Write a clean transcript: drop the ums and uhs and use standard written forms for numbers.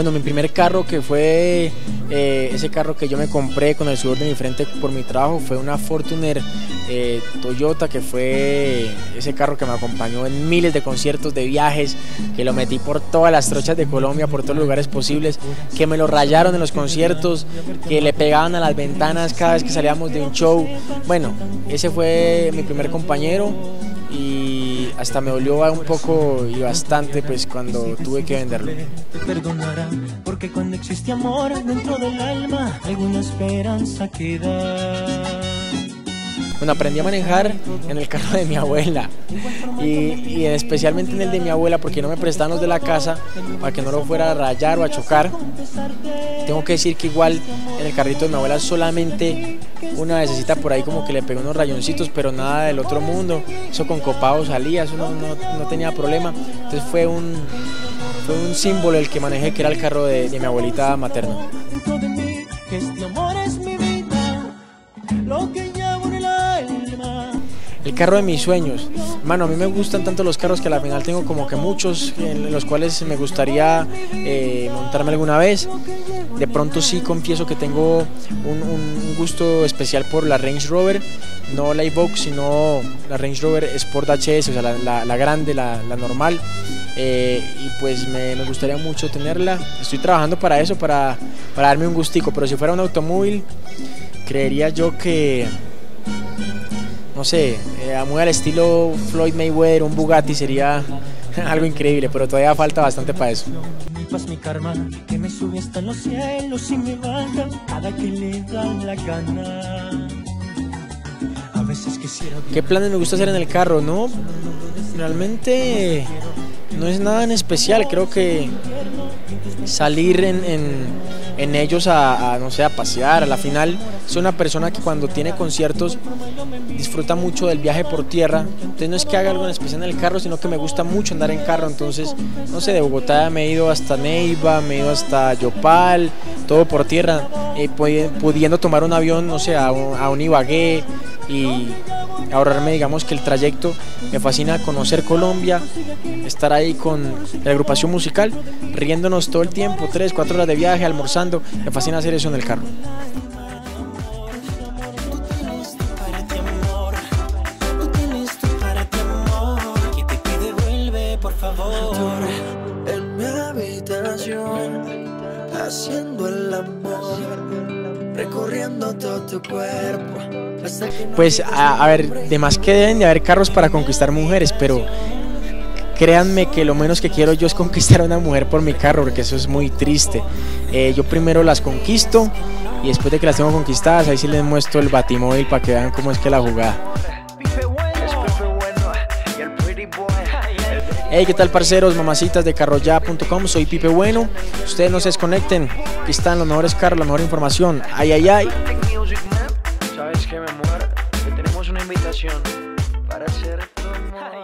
Bueno, mi primer carro, que fue ese carro que yo me compré con el sudor de mi frente por mi trabajo, fue una Fortuner Toyota, que fue ese carro que me acompañó en miles de conciertos, de viajes, que lo metí por todas las trochas de Colombia, por todos los lugares posibles, que me lo rayaron en los conciertos, que le pegaban a las ventanas cada vez que salíamos de un show. Bueno, ese fue mi primer compañero y hasta me dolió un poco y bastante pues cuando tuve que venderlo. Te perdonará, porque cuando existe amor dentro del alma, alguna esperanza queda. Bueno, aprendí a manejar en el carro de mi abuela y especialmente en el de mi abuela, porque no me prestaban los de la casa para que no lo fuera a rayar o a chocar. Tengo que decir que igual en el carrito de mi abuela solamente una vecesita por ahí como que le pegó unos rayoncitos, pero nada del otro mundo. Eso con copado salía, eso no tenía problema. Entonces fue un símbolo el que manejé, que era el carro de mi abuelita materna. El carro de mis sueños. Mano, a mí me gustan tanto los carros que al final tengo como que muchos en los cuales me gustaría montarme alguna vez. De pronto sí confieso que tengo un gusto especial por la Range Rover, no la Evoque, sino la Range Rover Sport HS, o sea, la grande, la normal. Y pues me gustaría mucho tenerla. Estoy trabajando para eso, para darme un gustico, pero si fuera un automóvil, creería yo que, no sé, muy al estilo Floyd Mayweather, un Bugatti sería algo increíble, pero todavía falta bastante para eso. Mi karma, que me sube hasta los cielos y me baja cada que le da la gana. A veces quisiera... ¿Qué planes me gusta hacer en el carro? No, realmente no es nada en especial. Creo que salir en ellos no sé, a pasear. A la final soy una persona que cuando tiene conciertos disfruta mucho del viaje por tierra. Entonces no es que haga algo en especial en el carro, sino que me gusta mucho andar en carro. Entonces, no sé, de Bogotá me he ido hasta Neiva, me he ido hasta Yopal, todo por tierra, pudiendo tomar un avión, no sé, a un Ibagué y ahorrarme, digamos, que el trayecto. Me fascina conocer Colombia, estar ahí con la agrupación musical, riéndonos todo el tiempo, 3, 4 horas de viaje, almorzando. Me fascina hacer eso en el carro. En mi habitación, haciendo el amor, recorriendo todo tu cuerpo. Pues a ver, de más que deben de haber carros para conquistar mujeres, pero créanme que lo menos que quiero yo es conquistar a una mujer por mi carro, porque eso es muy triste. Yo primero las conquisto y después de que las tengo conquistadas, ahí sí les muestro el batimóvil para que vean cómo es que la jugada. Hey, ¿qué tal, parceros, mamacitas de carroya.com? Soy Pipe Bueno. Ustedes no se desconecten. Aquí están los mejores carros, la mejor información. Ay, ay, ay. ¿Sabes qué, mi amor? Que tenemos una invitación para hacer tu amor.